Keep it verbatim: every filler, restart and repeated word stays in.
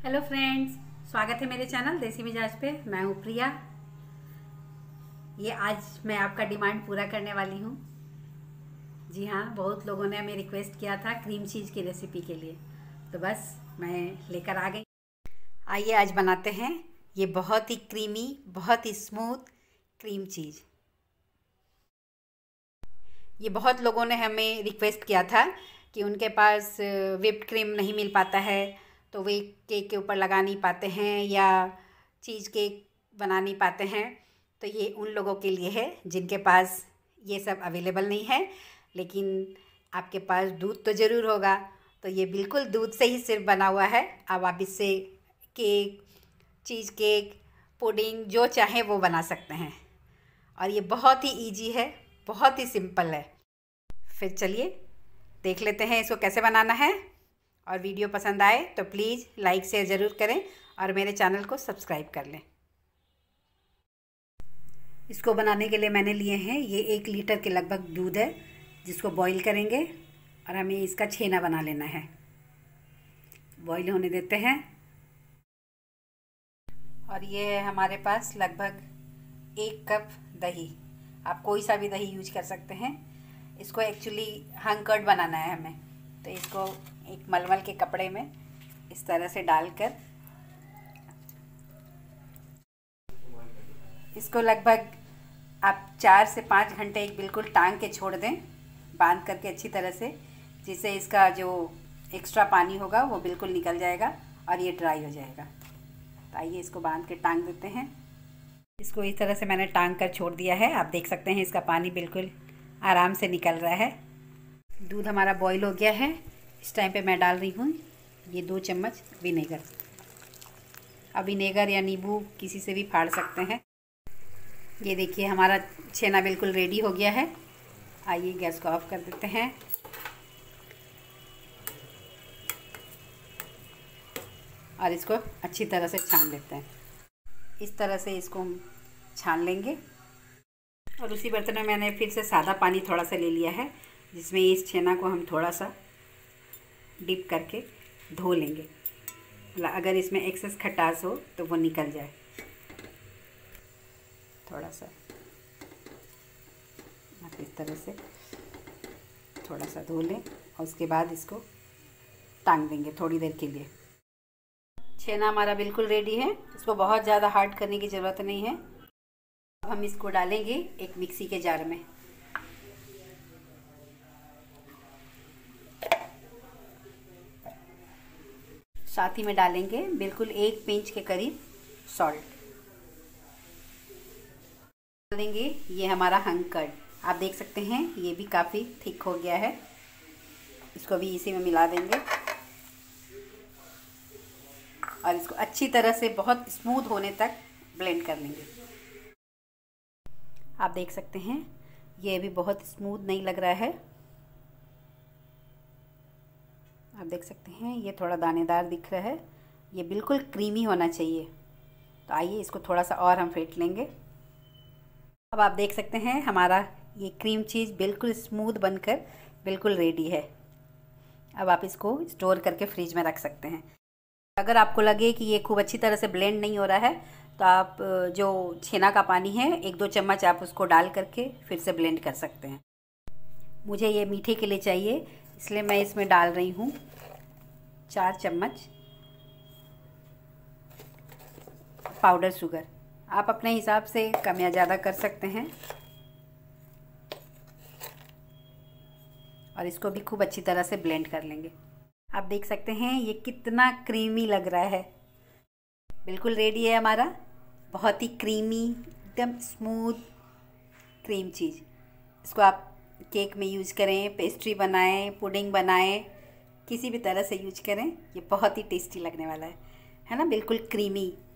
Hello friends, स्वागत है मेरे चैनल देसी मिजाज पे। मैं हूँ प्रिया। ये आज मैं आपका डिमांड पूरा करने वाली हूँ। जी हाँ, बहुत लोगों ने हमें रिक्वेस्ट किया था क्रीम चीज़ की रेसिपी के लिए, तो बस मैं लेकर आ गई। आइए आज बनाते हैं ये बहुत ही क्रीमी, बहुत ही स्मूथ क्रीम चीज़। ये बहुत लोगों ने हमें रिक्वेस्ट किया था कि उनके पास व्हिप्ड क्रीम नहीं मिल पाता है, तो वे केक के ऊपर लगा नहीं पाते हैं या चीज़ केक बना नहीं पाते हैं। तो ये उन लोगों के लिए है जिनके पास ये सब अवेलेबल नहीं है, लेकिन आपके पास दूध तो ज़रूर होगा। तो ये बिल्कुल दूध से ही सिर्फ बना हुआ है। अब आप इससे केक, चीज़ केक, पुडिंग जो चाहें वो बना सकते हैं। और ये बहुत ही इजी है, बहुत ही सिंपल है। फिर चलिए देख लेते हैं इसको कैसे बनाना है। और वीडियो पसंद आए तो प्लीज़ लाइक शेयर ज़रूर करें और मेरे चैनल को सब्सक्राइब कर लें। इसको बनाने के लिए मैंने लिए हैं ये एक लीटर के लगभग दूध है, जिसको बॉईल करेंगे और हमें इसका छेना बना लेना है। बॉईल होने देते हैं। और ये है हमारे पास लगभग एक कप दही। आप कोई सा भी दही यूज कर सकते हैं। इसको एक्चुअली हंग कर्ड बनाना है हमें, तो इसको एक मलमल के कपड़े में इस तरह से डालकर इसको लगभग आप चार से पाँच घंटे एक बिल्कुल टांग के छोड़ दें, बांध करके अच्छी तरह से, जिससे इसका जो एक्स्ट्रा पानी होगा वो बिल्कुल निकल जाएगा और ये ड्राई हो जाएगा। तो आइए इसको बांध के टांग देते हैं। इसको इस तरह से मैंने टांग कर छोड़ दिया है। आप देख सकते हैं इसका पानी बिल्कुल आराम से निकल रहा है। दूध हमारा बॉईल हो गया है। इस टाइम पे मैं डाल रही हूँ ये दो चम्मच विनेगर। अब विनेगर या नींबू किसी से भी फाड़ सकते हैं। ये देखिए हमारा छेना बिल्कुल रेडी हो गया है। आइए गैस को ऑफ कर देते हैं। और इसको अच्छी तरह से छान लेते हैं। इस तरह से इसको हम छान लेंगे। और उसी बर्तन में मैंने फिर से सादा पानी थोड़ा सा ले लिया है, जिसमें इस छेना को हम थोड़ा सा डिप करके धो लेंगे। अगर इसमें एक्सेस खटास हो तो वो निकल जाए। थोड़ा सा आप इस तरह से थोड़ा सा धो लें और उसके बाद इसको टांग देंगे थोड़ी देर के लिए। छेना हमारा बिल्कुल रेडी है। इसको बहुत ज़्यादा हार्ड करने की ज़रूरत नहीं है। अब हम इसको डालेंगे एक मिक्सी के जार में। साथ ही में डालेंगे बिल्कुल एक पिंच के करीब सॉल्ट। डाल देंगे ये हमारा हंग कर्ड। आप देख सकते हैं ये भी काफ़ी थिक हो गया है। इसको भी इसी में मिला देंगे और इसको अच्छी तरह से बहुत स्मूथ होने तक ब्लेंड कर लेंगे। आप देख सकते हैं ये भी बहुत स्मूथ नहीं लग रहा है। आप देख सकते हैं ये थोड़ा दानेदार दिख रहा है। ये बिल्कुल क्रीमी होना चाहिए। तो आइए इसको थोड़ा सा और हम फेंट लेंगे। अब आप देख सकते हैं हमारा ये क्रीम चीज़ बिल्कुल स्मूथ बनकर बिल्कुल रेडी है। अब आप इसको स्टोर करके फ्रिज में रख सकते हैं। अगर आपको लगे कि ये खूब अच्छी तरह से ब्लेंड नहीं हो रहा है, तो आप जो छेना का पानी है एक दो चम्मच आप उसको डाल करके फिर से ब्लेंड कर सकते हैं। मुझे ये मीठे के लिए चाहिए, इसलिए मैं इसमें डाल रही हूँ चार चम्मच पाउडर शुगर। आप अपने हिसाब से कम या ज़्यादा कर सकते हैं। और इसको भी खूब अच्छी तरह से ब्लेंड कर लेंगे। आप देख सकते हैं ये कितना क्रीमी लग रहा है। बिल्कुल रेडी है हमारा बहुत ही क्रीमी, एकदम स्मूथ क्रीम चीज़। इसको आप केक में यूज करें, पेस्ट्री बनाएं, पुडिंग बनाएं, किसी भी तरह से यूज करें। ये बहुत ही टेस्टी लगने वाला है है ना। बिल्कुल क्रीमी